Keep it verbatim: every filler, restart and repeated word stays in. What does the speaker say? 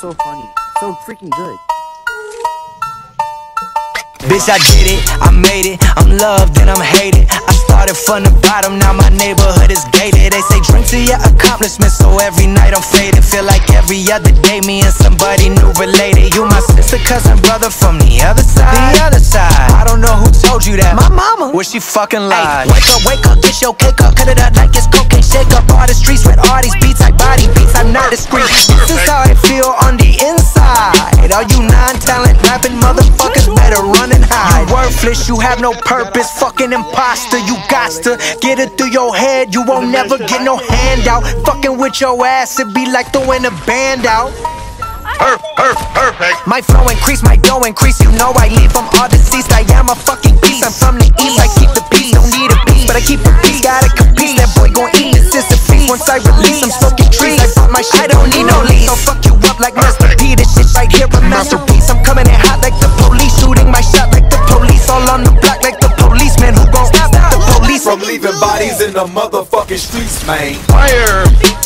so funny, so freaking good. Bitch, I did it, I made it, I'm loved and I'm hated. I started from the bottom, now my neighborhood is gated. They say drink to your accomplishments, so every night I'm faded. Feel like every other day me and somebody new related. You my sister, cousin, brother from the other side. The other side, I don't know who told you that. My mama, well she fucking lied. Ay, wake up, wake up, get your cake up, cut it up like it's cocaine. Shake up all the streets with all these beats, like body beats, I'm not discreet. This is how I feel on the inside. All you non-talent rapping motherfuckers better run and hide. You worthless, you have no purpose, fucking imposter. You got to get it through your head, you won't never get no handout. Fucking with your ass, it be like throwing a band out. Perf, perf, perfect. My flow increase, my dough increase. You know I leave from all deceased. I am a fucking beast, I'm from the east. I keep the peace, don't need a piece, but I keep a piece. Gotta compete, that boy gon' eat, this is a feast. Once I release, I'm smoking trees. I bought my shit, I don't need no lease. So fuck you up like Master P, this shit right here a masterpiece. I'm coming in hot like the police, shooting my shot like the police. All on the block like the policeman, who gon' stop the police from leaving bodies in the motherfucking streets, man. Fire!